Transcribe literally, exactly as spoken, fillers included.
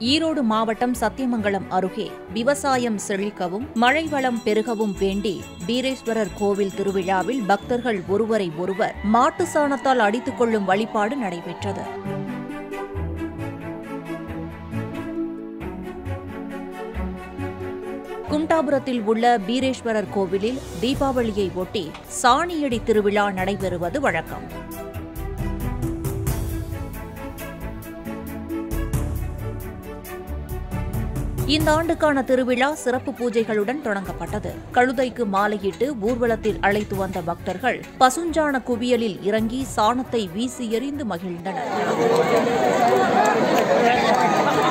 ஈரோடு மாவட்டம் சத்தியமங்கலம் அருகே விவசாயம் செழிக்கவும் மழை வளம் பெருகவும் வேண்டி பீரேஸ்வரர் கோவில் திருவிழாவில் பக்தர்கள் ஒருவரை ஒருவர் மாட்டு சாணத்தால் அடித்துக் கொள்ளும் வழிபாடு நடைபெற்றது. குண்டாபுரத்தில் உள்ள பீரேஸ்வரர் கோவிலில் தீபாவளியை ஒட்டி சாணியடி திருவிழா நடைபெறுவது வழக்கம். இந்த ஆண்டுக்கான திருவிழா சிறப்பு பூஜைகளுடன் தொடங்கப்பட்டது. கழுதைக்கு மாலையிட்டு ஊர்வலத்தில் அழைத்து வந்த பக்தர்கள் பசுஞ்சாண குவியலில் இறங்கி சாணத்தை வீசி எறிந்து மகிழ்ந்தனர்.